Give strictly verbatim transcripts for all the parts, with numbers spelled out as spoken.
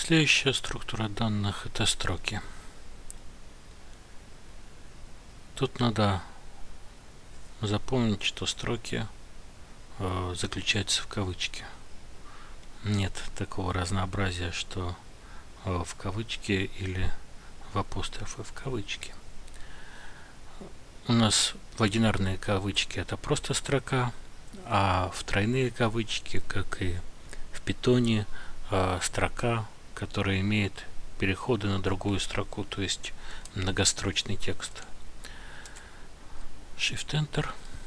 Следующая структура данных — это строки. Тут надо запомнить, что строки э, заключаются в кавычке. Нет такого разнообразия, что э, в кавычке или в апострофе в кавычке. У нас в одинарные кавычки это просто строка, а в тройные кавычки, как и в питоне, э, строка, которая имеет переходы на другую строку, то есть многострочный текст. Shift-Enter.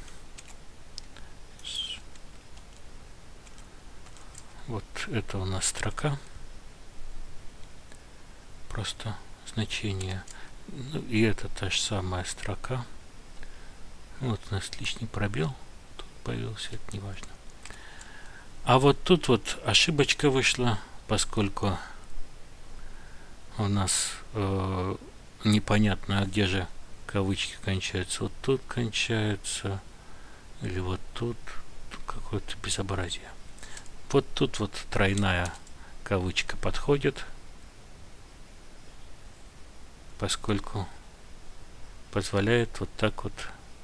Вот это у нас строка. Просто значение. Ну, и это та же самая строка. Вот у нас лишний пробел. Тут появился, это не важно. А вот тут вот ошибочка вышла, поскольку у нас э, непонятно, а где же кавычки кончаются. Вот тут кончаются, или вот тут, тут какое-то безобразие. Вот тут вот тройная кавычка подходит, поскольку позволяет вот так вот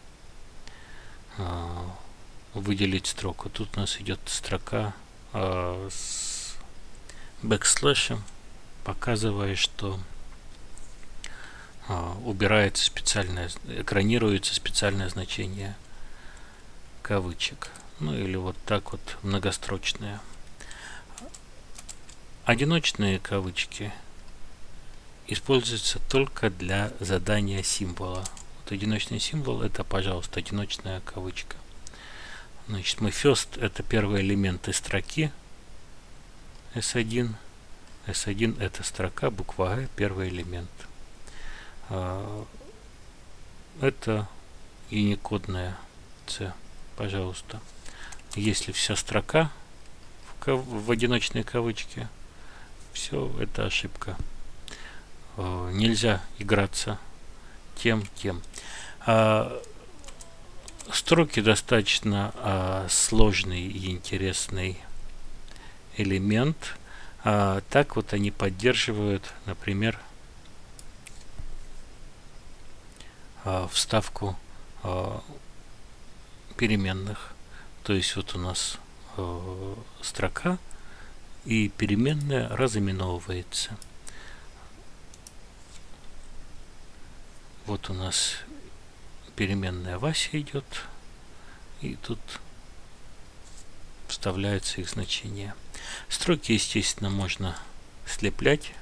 э, выделить строку. Тут у нас идет строка э, с бэкслэшем, показывая, что э, убирается специальное, экранируется специальное значение кавычек. Ну или вот так вот многострочные. Одиночные кавычки используются только для задания символа. Вот одиночный символ — это, пожалуйста, одиночная кавычка. Значит, мы first — это первый элемент из строки эс один. эс один — это строка, буква А, первый элемент. Это юникодная C, пожалуйста. Если вся строка в, кав в одиночной кавычке, все это ошибка. Э, нельзя играться тем, тем. А, строки достаточно а, сложный и интересный элемент. А, так вот они поддерживают, например, а, вставку а, переменных. То есть вот у нас э, строка, и переменная разыменовывается. Вот у нас переменная Вася идет, и тут вставляются их значения. Строки, естественно, можно слеплять.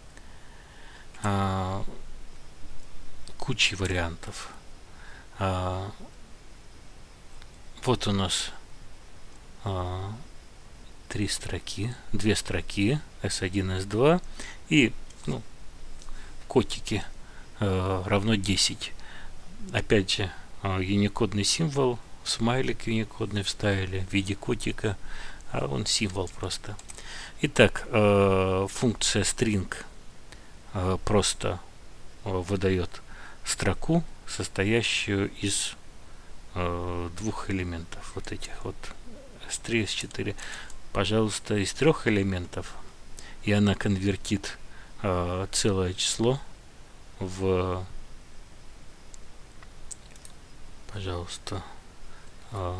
А, кучей вариантов. А, вот у нас а, три строки, две строки, эс один, эс два, и ну, котики а, равно десять. Опять же, а, юникодный символ, смайлик юникодный вставили в виде котика, а он символ просто. Итак, а, функция string а, просто а, выдает строку, состоящую из двух элементов, вот этих вот эс три, эс четыре, пожалуйста, из трех элементов, и она конвертит э, целое число в, пожалуйста, э,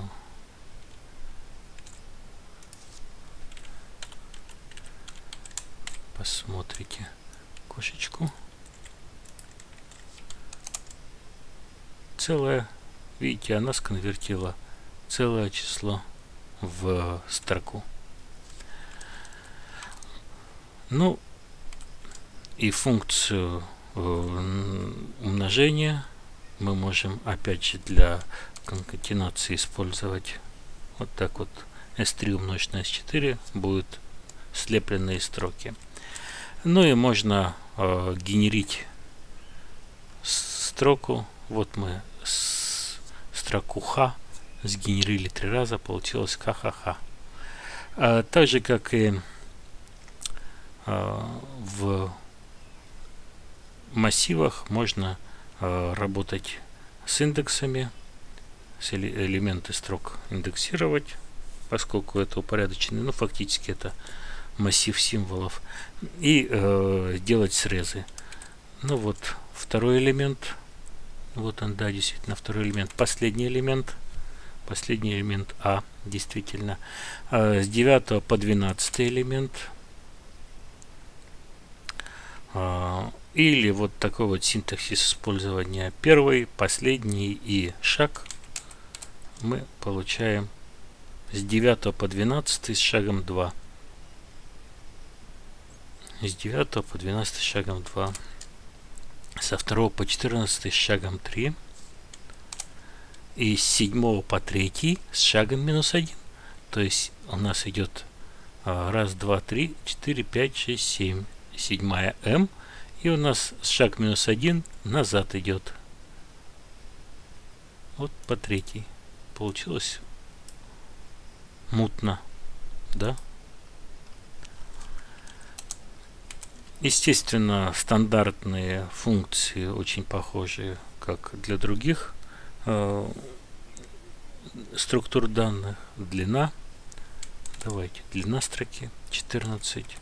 посмотрите кошечку, целое. Видите, она сконвертила целое число в строку. Ну, и функцию э, умножения мы можем, опять же, для конкатенации использовать вот так вот. эс три умножить на эс четыре будет слепленные строки. Ну и можно э, генерить строку. Вот мы с строку х сгенерили три раза, получилось ха-ха-ха. А, так же, как и а, в массивах, можно а, работать с индексами, с элементы строк индексировать, поскольку это упорядоченные, ну, фактически это массив символов и э, делать срезы. Ну вот второй элемент. Вот он, да, действительно второй элемент. Последний элемент. Последний элемент А, действительно. Э, с девятого по двенадцатый элемент. Э, или вот такой вот синтаксис использования. Первый, последний и шаг мы получаем с девятого по двенадцатый с шагом два. С девятого по двенадцатый с шагом два. Со второго по четырнадцатый с шагом три. И с седьмого по третий с шагом минус один. То есть у нас идет раз, два, три, четыре, пять, шесть, семь. Седьмая М. И у нас шаг минус один назад идет. Вот по третий. Получилось мутно, да? Естественно, стандартные функции очень похожие, как для других э, структур данных. Длина. Давайте, длина строки четырнадцать.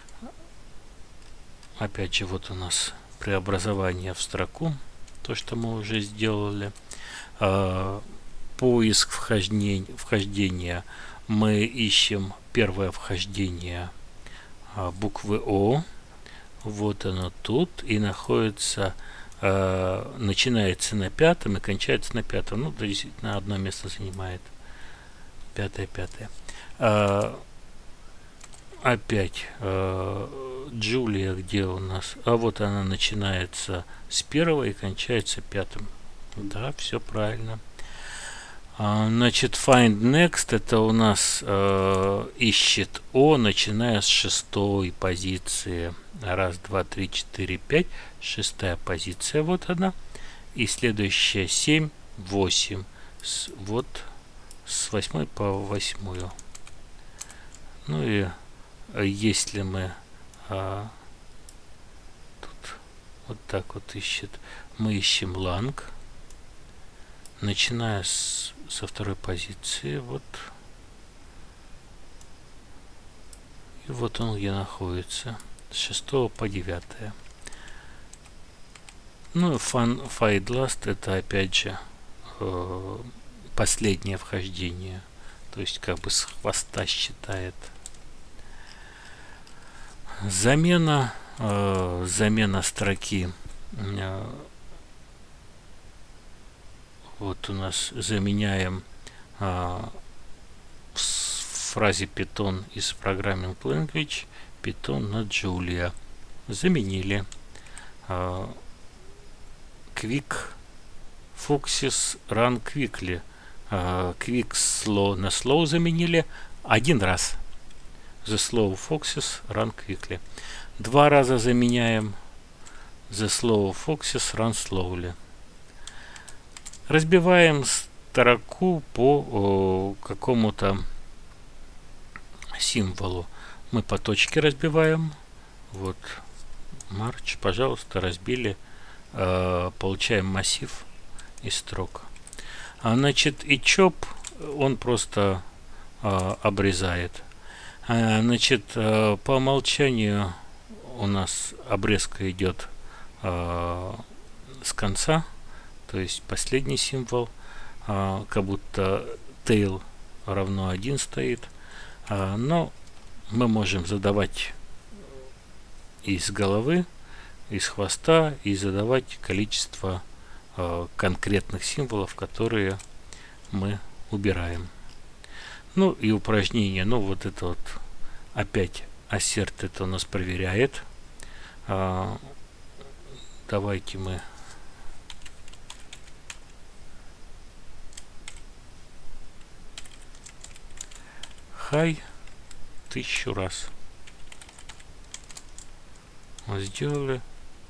Опять же, вот у нас преобразование в строку. То, что мы уже сделали. Э, поиск вхождения, вхождения. Мы ищем первое вхождение э, буквы О. Вот оно тут и находится, э, начинается на пятом и кончается на пятом. Ну, да, действительно, одно место занимает. Пятое, пятое. Э, опять э, Джулия, где у нас? А вот она начинается с первого и кончается пятым. Да, все правильно. А, значит, find next это у нас э, ищет О, начиная с шестой позиции. Раз, два, три, четыре, пять. Шестая позиция, вот она. И следующая семь, восемь. С, вот с восьмой по восьмую. Ну и если мы а, тут вот так вот ищет, мы ищем lang, начиная с, со второй позиции, вот. И вот он где находится. С шестого по девятое. Ну и find last это опять же э, последнее вхождение. То есть как бы с хвоста считает. Замена, э, замена строки. Э, вот у нас заменяем э, в фразе Python из Programming Language Python на Julia. Заменили. Uh, quick Foxes Run Quickly. Uh, quick Slow на Slow заменили один раз. The Slow Foxes Run Quickly. Два раза заменяем The Slow Foxes Run Slowly. Разбиваем строку по о, какому-то символу. Мы по точке разбиваем. Вот. March, пожалуйста, разбили. Э, получаем массив из строк. А, значит, и chop он просто э, обрезает. А, значит, э, по умолчанию у нас обрезка идет э, с конца. То есть последний символ. Э, как будто tail равно один стоит. Э, но мы можем задавать из головы, из хвоста и задавать количество э, конкретных символов, которые мы убираем. Ну и упражнение, ну вот это вот опять assert это у нас проверяет. Э, давайте мы high тысячу раз. Мы сделали.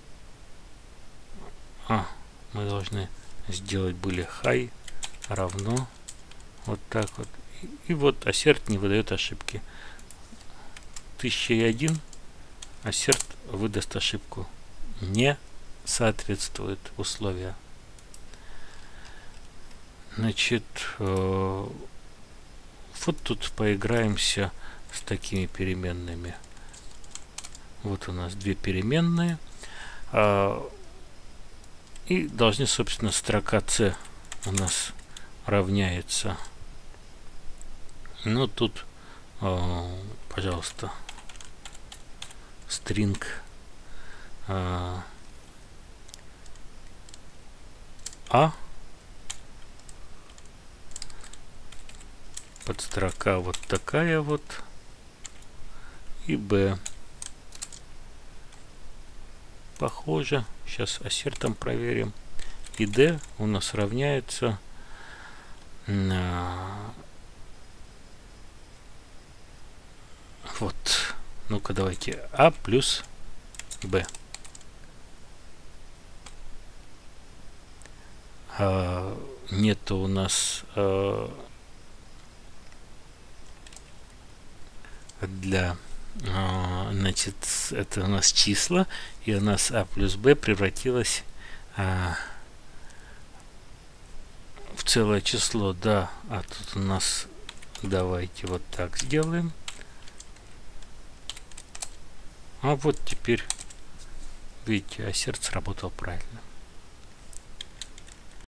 А, мы должны сделать были high равно вот так вот. И, и вот assert не выдает ошибки. тысяча один assert выдаст ошибку. Не соответствует условия. Значит, э, вот тут поиграемся с такими переменными. Вот у нас две переменные. А, и должны, собственно, строка C у нас равняется. Ну, тут, э, пожалуйста, string э, A, подстрока вот такая вот, и B. Похоже. Сейчас ассертом проверим. И D у нас равняется на... Вот. Ну-ка, давайте. А плюс B. А, нету у нас а, для... А, значит, это у нас числа. И у нас А плюс Б превратилось а, в целое число. Да, а тут у нас... Давайте вот так сделаем. А вот теперь, видите, ассерт сработал правильно.